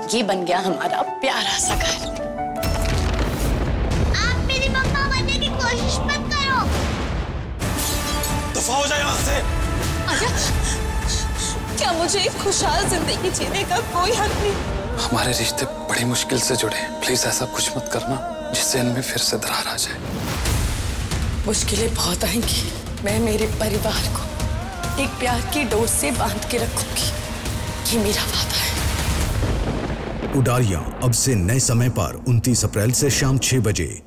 ये बन गया हमारा प्यारा सा घर। आप मेरी मम्मा बनने की कोशिश मत करो। दफा हो जाए यहाँ से। आर्या, क्या मुझे एक खुशहाल जिंदगी जीने का कोई हक नहीं? हमारे रिश्ते बड़ी मुश्किल से जुड़े, प्लीज ऐसा कुछ मत करना जिससे इनमें फिर से दरार आ जाए। मुश्किलें बहुत आएंगी, मैं मेरे परिवार को एक प्यार की डोर से बांध के रखूंगी, ये मेरा वादा है। उडारियां अब से नए समय पर 29 अप्रैल से शाम 6 बजे।